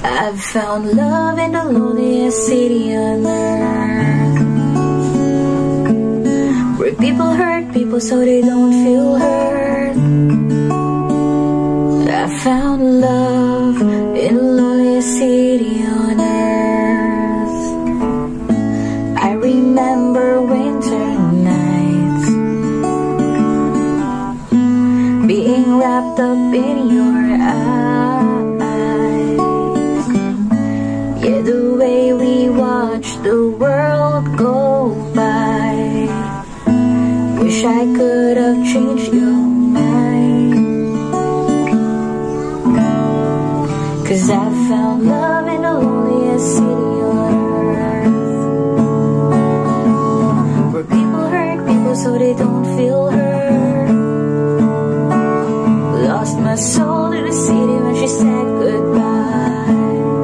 I've found love in the loneliest city on earth, where people hurt people so they don't feel hurt. I found love in the loneliest city on earth. I remember winter nights, being wrapped up in your eyes. Yeah, the way we watched the world go by. Wish I could have changed your mind, 'cause I found love in the loneliest city on earth, where people hurt people so they don't feel hurt. Lost my soul to the city when she said goodbye.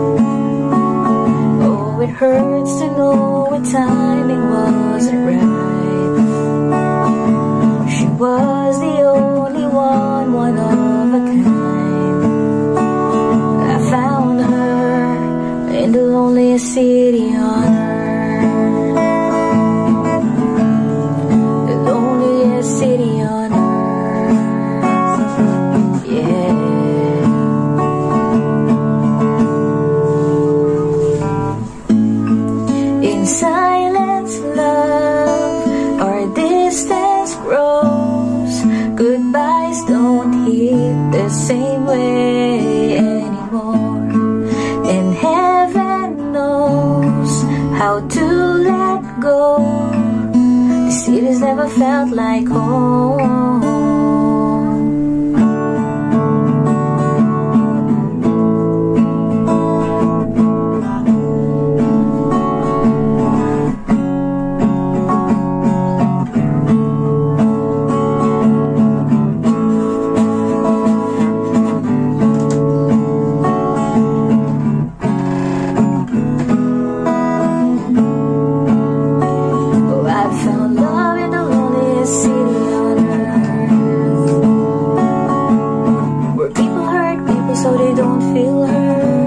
Oh, it hurts to know when timing wasn't right. She was the only one, one of a kind. I found her in the loneliest city on earth, the loneliest city on earth. Yeah. In silence, love, our distance grows. Goodbyes don't hit the same way anymore, and heaven knows how to let go. The city's never felt like home. So they don't feel hurt.